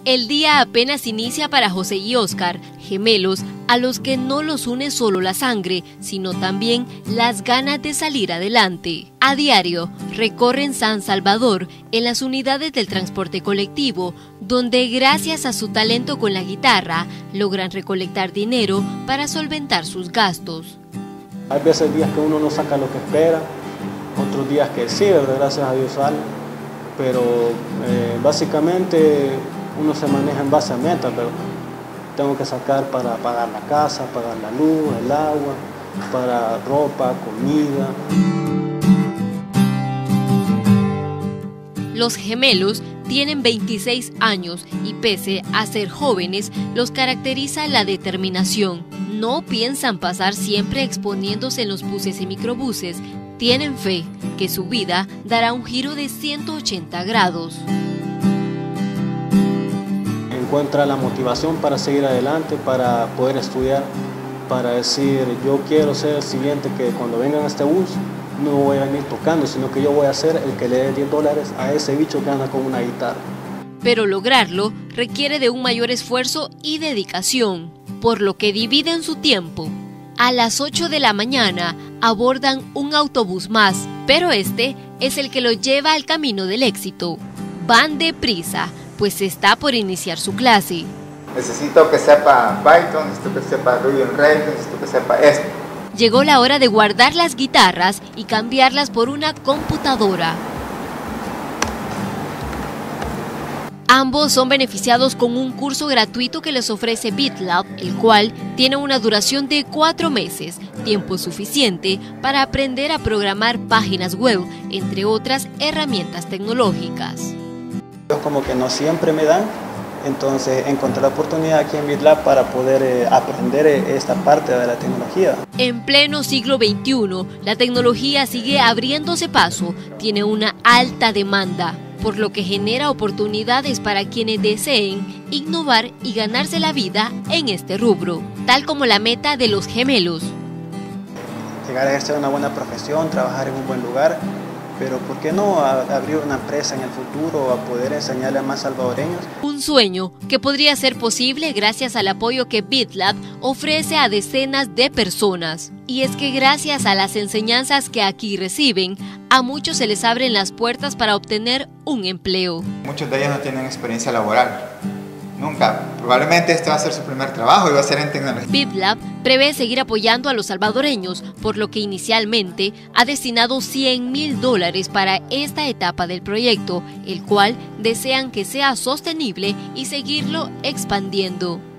El día apenas inicia para José y Oscar, gemelos a los que no los une solo la sangre, sino también las ganas de salir adelante. A diario recorren San Salvador en las unidades del transporte colectivo, donde gracias a su talento con la guitarra logran recolectar dinero para solventar sus gastos. Hay veces días que uno no saca lo que espera, otros días que sí, ¿verdad? Gracias a Dios sale, pero básicamente uno se maneja en base a metas, pero tengo que sacar para pagar la casa, pagar la luz, el agua, para ropa, comida. Los gemelos tienen 26 años y pese a ser jóvenes, los caracteriza la determinación. No piensan pasar siempre exponiéndose en los buses y microbuses. Tienen fe que su vida dará un giro de 180 grados. Encuentra la motivación para seguir adelante, para poder estudiar, para decir yo quiero ser el siguiente que cuando vengan a este bus no voy a venir tocando, sino que yo voy a ser el que le dé $10 a ese bicho que anda con una guitarra. Pero lograrlo requiere de un mayor esfuerzo y dedicación, por lo que dividen su tiempo. A las 8 de la mañana abordan un autobús más, pero este es el que los lleva al camino del éxito. Van deprisa, pues está por iniciar su clase. Necesito que sepa Python, necesito que sepa Ruby on Rails, necesito que sepa esto. Llegó la hora de guardar las guitarras y cambiarlas por una computadora. Ambos son beneficiados con un curso gratuito que les ofrece BitLab, el cual tiene una duración de 4 meses, tiempo suficiente para aprender a programar páginas web, entre otras herramientas tecnológicas. Como que no siempre me dan, entonces encontré la oportunidad aquí en BitLab para poder aprender esta parte de la tecnología. En pleno siglo XXI, la tecnología sigue abriéndose paso, tiene una alta demanda, por lo que genera oportunidades para quienes deseen innovar y ganarse la vida en este rubro, tal como la meta de los gemelos. Llegar a ejercer una buena profesión, trabajar en un buen lugar, pero ¿por qué no abrir una empresa en el futuro a poder enseñarle a más salvadoreños? Un sueño que podría ser posible gracias al apoyo que BitLab ofrece a decenas de personas. Y es que gracias a las enseñanzas que aquí reciben, a muchos se les abren las puertas para obtener un empleo. Muchos de ellos no tienen experiencia laboral. Nunca. Probablemente este va a ser su primer trabajo y va a ser en tecnología. BitLab prevé seguir apoyando a los salvadoreños, por lo que inicialmente ha destinado $100,000 para esta etapa del proyecto, el cual desean que sea sostenible y seguirlo expandiendo.